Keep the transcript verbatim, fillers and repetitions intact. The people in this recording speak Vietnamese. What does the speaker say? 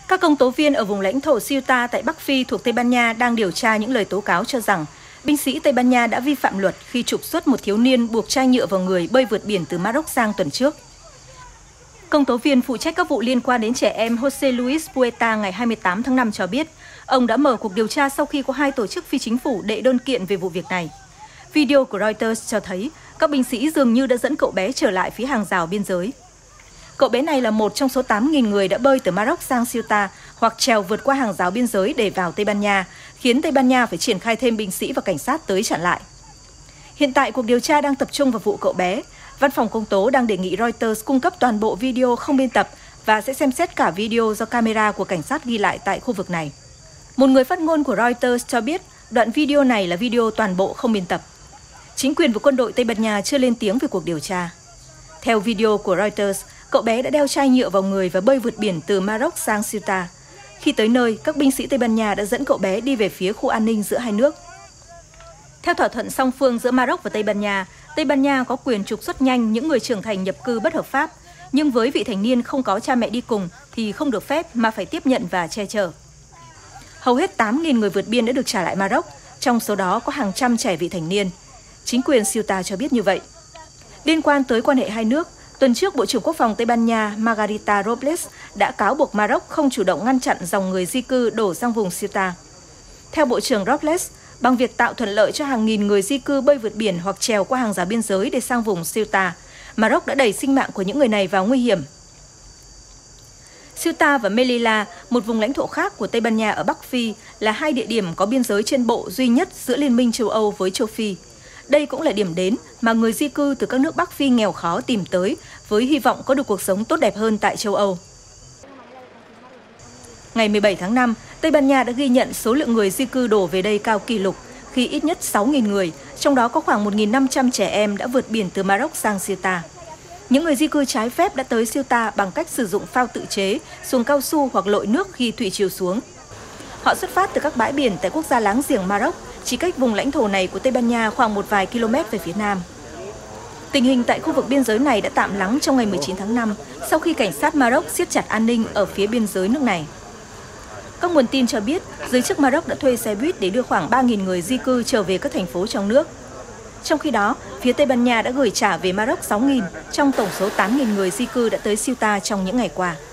Các công tố viên ở vùng lãnh thổ Ceuta tại Bắc Phi thuộc Tây Ban Nha đang điều tra những lời tố cáo cho rằng binh sĩ Tây Ban Nha đã vi phạm luật khi trục xuất một thiếu niên buộc chai nhựa vào người bơi vượt biển từ Maroc sang tuần trước. Công tố viên phụ trách các vụ liên quan đến trẻ em José Luis Puerta ngày hai mươi tám tháng năm cho biết, ông đã mở cuộc điều tra sau khi có hai tổ chức phi chính phủ đệ đơn kiện về vụ việc này. Video của Reuters cho thấy các binh sĩ dường như đã dẫn cậu bé trở lại phía hàng rào biên giới. Cậu bé này là một trong số tám nghìn người đã bơi từ Maroc sang Ceuta hoặc trèo vượt qua hàng rào biên giới để vào Tây Ban Nha, khiến Tây Ban Nha phải triển khai thêm binh sĩ và cảnh sát tới chặn lại. Hiện tại, cuộc điều tra đang tập trung vào vụ cậu bé. Văn phòng công tố đang đề nghị Reuters cung cấp toàn bộ video không biên tập và sẽ xem xét cả video do camera của cảnh sát ghi lại tại khu vực này. Một người phát ngôn của Reuters cho biết đoạn video này là video toàn bộ không biên tập. Chính quyền và quân đội Tây Ban Nha chưa lên tiếng về cuộc điều tra. Theo video của Reuters, cậu bé đã đeo chai nhựa vào người và bơi vượt biển từ Maroc sang Ceuta. Khi tới nơi, các binh sĩ Tây Ban Nha đã dẫn cậu bé đi về phía khu an ninh giữa hai nước. Theo thỏa thuận song phương giữa Maroc và Tây Ban Nha, Tây Ban Nha có quyền trục xuất nhanh những người trưởng thành nhập cư bất hợp pháp, nhưng với vị thành niên không có cha mẹ đi cùng thì không được phép mà phải tiếp nhận và che chở. Hầu hết tám nghìn người vượt biên đã được trả lại Maroc, trong số đó có hàng trăm trẻ vị thành niên. Chính quyền Ceuta cho biết như vậy. Liên quan tới quan hệ hai nước, tuần trước Bộ trưởng Quốc phòng Tây Ban Nha Margarita Robles đã cáo buộc Maroc không chủ động ngăn chặn dòng người di cư đổ sang vùng Ceuta. Theo Bộ trưởng Robles, bằng việc tạo thuận lợi cho hàng nghìn người di cư bơi vượt biển hoặc trèo qua hàng rào biên giới để sang vùng Ceuta, Maroc đã đẩy sinh mạng của những người này vào nguy hiểm. Ceuta và Melilla, một vùng lãnh thổ khác của Tây Ban Nha ở Bắc Phi, là hai địa điểm có biên giới trên bộ duy nhất giữa Liên minh châu Âu với châu Phi. Đây cũng là điểm đến mà người di cư từ các nước Bắc Phi nghèo khó tìm tới với hy vọng có được cuộc sống tốt đẹp hơn tại châu Âu. Ngày mười bảy tháng năm, Tây Ban Nha đã ghi nhận số lượng người di cư đổ về đây cao kỷ lục khi ít nhất sáu nghìn người, trong đó có khoảng một nghìn năm trăm trẻ em đã vượt biển từ Maroc sang Ceuta. Những người di cư trái phép đã tới Ceuta bằng cách sử dụng phao tự chế, xuồng cao su hoặc lội nước khi thủy triều xuống. Họ xuất phát từ các bãi biển tại quốc gia láng giềng Maroc, chỉ cách vùng lãnh thổ này của Tây Ban Nha khoảng một vài km về phía nam. Tình hình tại khu vực biên giới này đã tạm lắng trong ngày mười chín tháng năm sau khi cảnh sát Maroc siết chặt an ninh ở phía biên giới nước này. Các nguồn tin cho biết giới chức Maroc đã thuê xe buýt để đưa khoảng ba nghìn người di cư trở về các thành phố trong nước. Trong khi đó, phía Tây Ban Nha đã gửi trả về Maroc sáu nghìn trong tổng số tám nghìn người di cư đã tới Ceuta trong những ngày qua.